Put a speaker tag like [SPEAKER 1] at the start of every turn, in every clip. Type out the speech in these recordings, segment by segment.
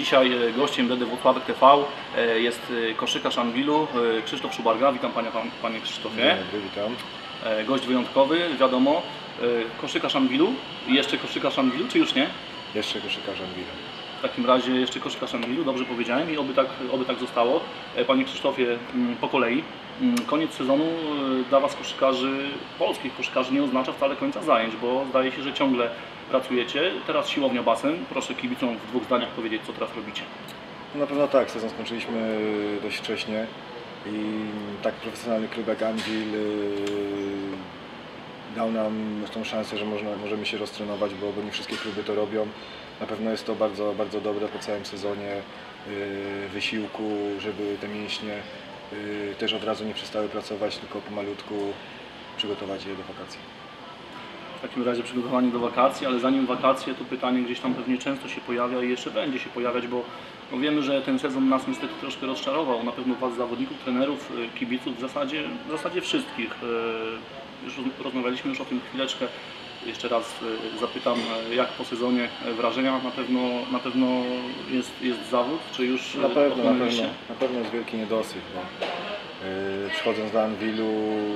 [SPEAKER 1] Dzisiaj gościem DD Włocławek TV jest koszykarz Anwilu Krzysztof Szubarga. Witam panie Krzysztofie.
[SPEAKER 2] Dobry, witam.
[SPEAKER 1] Gość wyjątkowy, wiadomo. Koszykarz Anwilu. Jeszcze koszykarz Anwilu, czy już nie?
[SPEAKER 2] Jeszcze koszykarz Anwilu.
[SPEAKER 1] W takim razie jeszcze koszykarz Anwilu, dobrze powiedziałem i oby tak zostało. Panie Krzysztofie, po kolei. Koniec sezonu dla Was koszykarzy, polskich koszykarzy, nie oznacza wcale końca zajęć, bo zdaje się, że ciągle pracujecie. Teraz siłownia basen. Proszę kibicom w 2 zdaniach powiedzieć, co teraz robicie.
[SPEAKER 2] No na pewno tak, sezon skończyliśmy dość wcześnie i tak profesjonalny klub jak Anwil dał nam tą szansę, że możemy się roztrenować, bo nie wszystkie kluby to robią. Na pewno jest to bardzo, bardzo dobre po całym sezonie wysiłku, żeby te mięśnie też od razu nie przestały pracować, tylko pomalutku przygotować je do wakacji.
[SPEAKER 1] W takim razie przygotowanie do wakacji, ale zanim wakacje, to pytanie gdzieś tam pewnie często się pojawia i jeszcze będzie się pojawiać, bo wiemy, że ten sezon nas niestety troszkę rozczarował. Na pewno Was, zawodników, trenerów, kibiców, w zasadzie wszystkich. Już rozmawialiśmy już o tym chwileczkę. Jeszcze raz zapytam, jak po sezonie wrażenia? Na pewno jest zawód, czy już
[SPEAKER 2] na pewno jest wielki niedosyt, bo przychodząc do Anwilu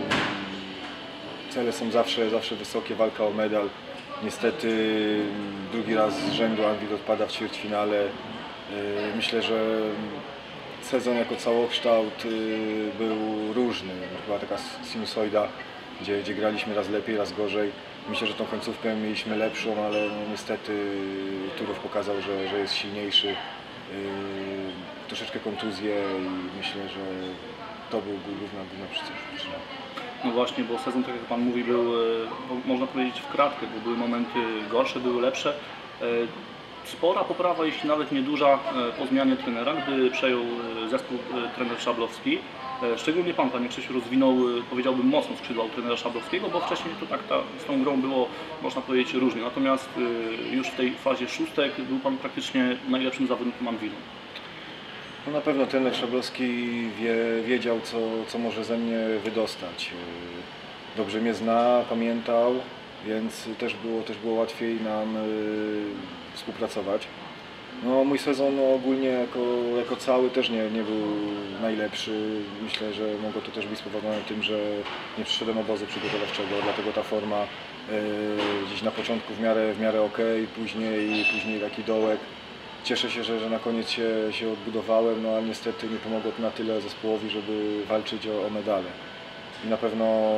[SPEAKER 2] cele są zawsze wysokie, walka o medal. Niestety drugi raz z rzędu Anwil odpada w ćwierćfinale. Myślę, że sezon jako całokształt był różny. Była taka sinusoida, gdzie graliśmy raz lepiej, raz gorzej. Myślę, że tą końcówkę mieliśmy lepszą, ale niestety Turów pokazał, że jest silniejszy. Troszeczkę kontuzje i myślę, że to był główna przyczyna.
[SPEAKER 1] No właśnie, bo sezon, tak jak Pan mówi, był, można powiedzieć, w kratkę, bo były momenty gorsze, były lepsze. Spora poprawa, jeśli nawet nieduża, po zmianie trenera, gdy przejął zespół trener Szablowski. Szczególnie Pan, Panie Krzysiu, rozwinął, powiedziałbym, mocno skrzydła u trenera Szablowskiego, bo wcześniej to tak z tą grą było, można powiedzieć, różnie. Natomiast już w tej fazie szóstek był Pan praktycznie najlepszym zawodnikiem Anwilu.
[SPEAKER 2] No na pewno trener Szablowski wiedział, co może ze mnie wydostać. Dobrze mnie zna, pamiętał, więc też było łatwiej nam współpracować. No, mój sezon ogólnie jako cały też nie był najlepszy. Myślę, że mogło to też być spowodowane tym, że nie przyszedłem obozu przygotowawczego, dlatego ta forma gdzieś na początku w miarę ok, później taki dołek. Cieszę się, że na koniec się odbudowałem, no ale niestety nie pomogło to na tyle zespołowi, żeby walczyć o medale. I na pewno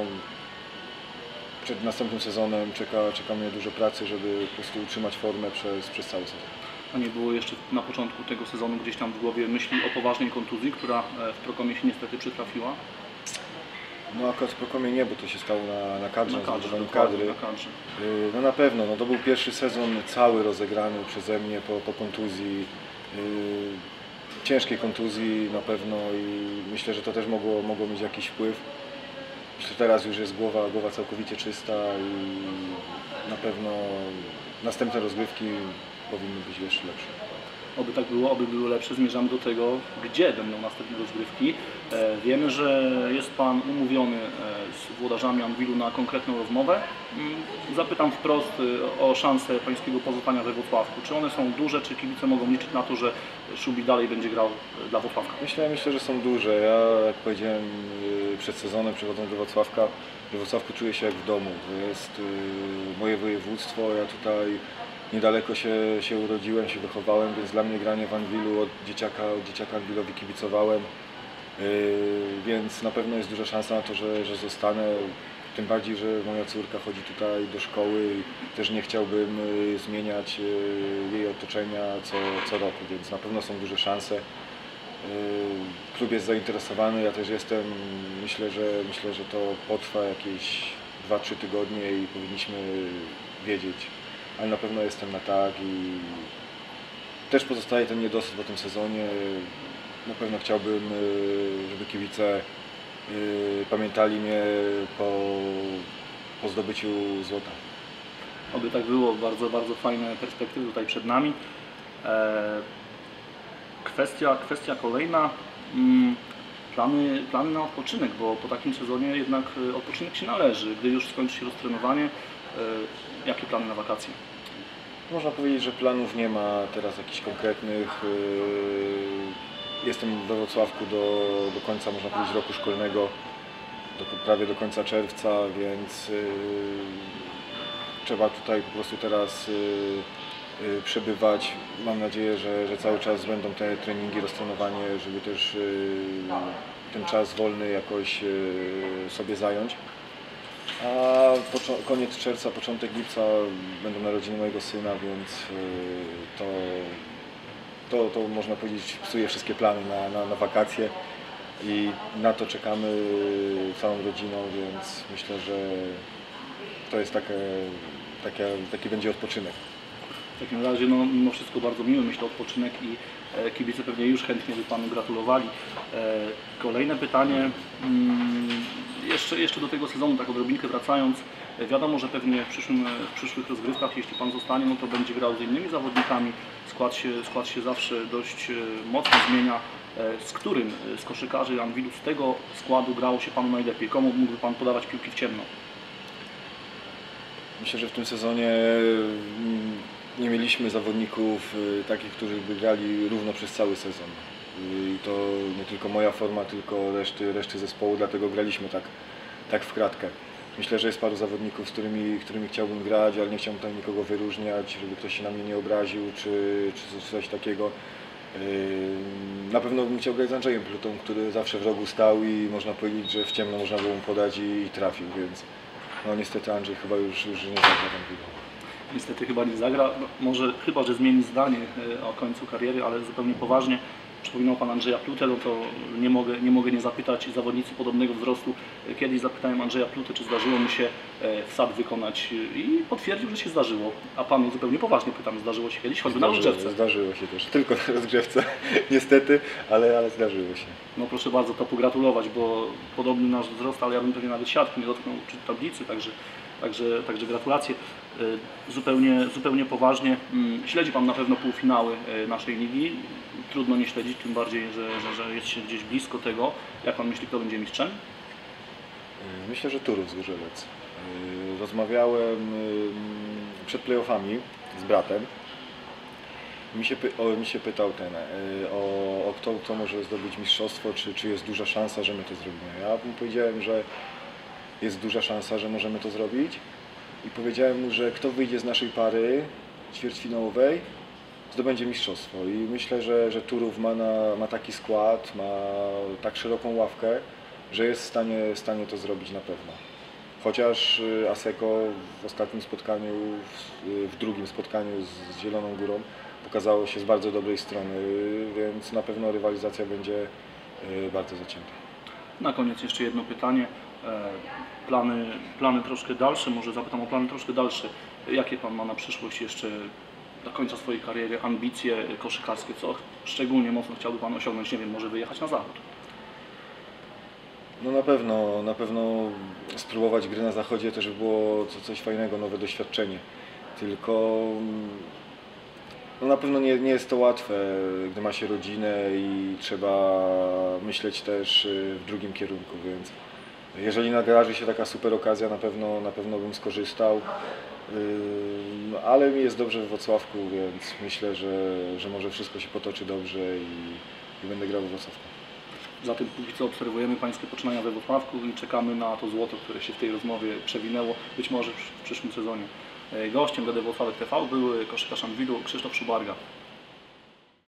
[SPEAKER 2] przed następnym sezonem czeka mnie dużo pracy, żeby po prostu utrzymać formę przez cały sezon.
[SPEAKER 1] A nie było jeszcze na początku tego sezonu gdzieś tam w głowie myśli o poważnej kontuzji, która w Prokomie się niestety przytrafiła?
[SPEAKER 2] No akurat w Prokomie nie, bo to się stało na kadrze,
[SPEAKER 1] na kadrze.
[SPEAKER 2] No na pewno, no to był pierwszy sezon cały rozegrany przeze mnie po kontuzji. Ciężkiej kontuzji na pewno i myślę, że to też mogło mieć jakiś wpływ. Myślę, że teraz już jest głowa całkowicie czysta i na pewno następne rozgrywki powinny być jeszcze lepsze.
[SPEAKER 1] Oby tak było, oby były lepsze. Zmierzamy do tego, gdzie będą następne rozgrywki. Wiemy, że jest Pan umówiony z włodarzami Anwilu na konkretną rozmowę. Zapytam wprost o szanse Pańskiego pozostania we Włocławku. Czy one są duże, czy kibice mogą liczyć na to, że Szubi dalej będzie grał dla Włocławka?
[SPEAKER 2] Myślę, że są duże. Ja, jak powiedziałem przed sezonem, przychodząc do Włocławka, we Włocławku czuję się jak w domu. To jest moje województwo, ja tutaj niedaleko się urodziłem, się wychowałem, więc dla mnie granie w Anwilu od dzieciaka Anwilowi kibicowałem, więc na pewno jest duża szansa na to, że zostanę. Tym bardziej, że moja córka chodzi tutaj do szkoły i też nie chciałbym zmieniać jej otoczenia co roku, więc na pewno są duże szanse. Klub jest zainteresowany, ja też jestem. Myślę, że to potrwa jakieś 2-3 tygodnie i powinniśmy wiedzieć. Ale na pewno jestem na tak i też pozostaje ten niedosyt po tym sezonie. Na pewno chciałbym, żeby kibice pamiętali mnie po zdobyciu złota.
[SPEAKER 1] Oby tak było, bardzo, bardzo fajne perspektywy tutaj przed nami. Kwestia kolejna, plany na odpoczynek, bo po takim sezonie jednak odpoczynek się należy. Gdy już skończy się roztrenowanie, jakie plany na wakacje?
[SPEAKER 2] Można powiedzieć, że planów nie ma teraz jakichś konkretnych. Jestem we Wrocławku do końca, można powiedzieć, roku szkolnego, prawie do końca czerwca, więc trzeba tutaj po prostu teraz przebywać. Mam nadzieję, że cały czas będą te treningi, roztrenowanie, żeby też ten czas wolny jakoś sobie zająć. A koniec czerwca, początek lipca będą narodziny mojego syna, więc to można powiedzieć psuje wszystkie plany na wakacje i na to czekamy całą rodziną, więc myślę, że to jest taki będzie odpoczynek.
[SPEAKER 1] W takim razie no, mimo wszystko bardzo miły, myślę, odpoczynek i kibice pewnie już chętnie by Panu gratulowali. Kolejne pytanie, jeszcze do tego sezonu, tak odrobinkę wracając, wiadomo, że pewnie w przyszłych rozgrywkach, jeśli Pan zostanie, no to będzie grał z innymi zawodnikami, skład się zawsze dość mocno zmienia. Z którym z koszykarzy Anwilu z tego składu grało się Panu najlepiej? Komu mógłby Pan podawać piłki w ciemno?
[SPEAKER 2] Myślę, że w tym sezonie nie mieliśmy zawodników takich, którzy by grali równo przez cały sezon. I to nie tylko moja forma, tylko reszty zespołu, dlatego graliśmy tak w kratkę. Myślę, że jest paru zawodników, z którymi chciałbym grać, ale nie chciałbym tutaj nikogo wyróżniać, żeby ktoś się na mnie nie obraził, czy coś takiego. Na pewno bym chciał grać z Andrzejem Plutą, który zawsze w rogu stał i można powiedzieć, że w ciemno można było mu podać i trafił, więc no niestety Andrzej chyba już nie zagra w Anwilu.
[SPEAKER 1] Niestety chyba nie zagra, no, może chyba, że zmieni zdanie o końcu kariery, ale zupełnie poważnie. Przypominał Pan Andrzeja Plutę, no to nie mogę nie zapytać zawodnicy podobnego wzrostu. Kiedyś zapytałem Andrzeja Plutę, czy zdarzyło mu się wsad wykonać i potwierdził, że się zdarzyło. A Panu zupełnie poważnie pytam, zdarzyło się kiedyś, choćby na rozgrzewce?
[SPEAKER 2] Zdarzyło się też, tylko na rozgrzewce, niestety, ale zdarzyło się.
[SPEAKER 1] No proszę bardzo, to pogratulować, bo podobny nasz wzrost, ale ja bym pewnie nawet siatki nie dotknął, czy tablicy, także gratulacje. Zupełnie poważnie. Śledzi Pan na pewno półfinały naszej ligi. Trudno nie śledzić, tym bardziej, że jest się gdzieś blisko tego. Jak Pan myśli, kto będzie mistrzem?
[SPEAKER 2] Myślę, że Turów Zgorzelec. Rozmawiałem przed playoffami z bratem. Mi się pytał o kto może zdobyć mistrzostwo, czy jest duża szansa, że my to zrobimy. Ja mu powiedziałem, że jest duża szansa, że możemy to zrobić i powiedziałem mu, że kto wyjdzie z naszej pary ćwierćfinałowej, zdobędzie mistrzostwo i myślę, że Turów ma taki skład, ma tak szeroką ławkę, że jest w stanie to zrobić na pewno. Chociaż Aseko w ostatnim spotkaniu, w drugim spotkaniu z Zieloną Górą pokazało się z bardzo dobrej strony, więc na pewno rywalizacja będzie bardzo zacięta.
[SPEAKER 1] Na koniec jeszcze jedno pytanie. Plany troszkę dalsze, może zapytam o plany troszkę dalsze. Jakie Pan ma na przyszłość jeszcze do końca swojej kariery, ambicje koszykarskie? Co szczególnie mocno chciałby Pan osiągnąć? Nie wiem, może wyjechać na zachód?
[SPEAKER 2] No na pewno spróbować gry na zachodzie też by było coś fajnego, nowe doświadczenie. Tylko no na pewno nie jest to łatwe, gdy ma się rodzinę i trzeba myśleć też w drugim kierunku, więc jeżeli nadarzy się taka super okazja, na pewno bym skorzystał, ale mi jest dobrze w Wrocławku, więc myślę, że może wszystko się potoczy dobrze i będę grał w Wrocławku.
[SPEAKER 1] Zatem póki co obserwujemy Pańskie poczynania we Wrocławku i czekamy na to złoto, które się w tej rozmowie przewinęło, być może w przyszłym sezonie. Gościem GD Wrocławek TV był koszykarz Anwilu Krzysztof Szubarga.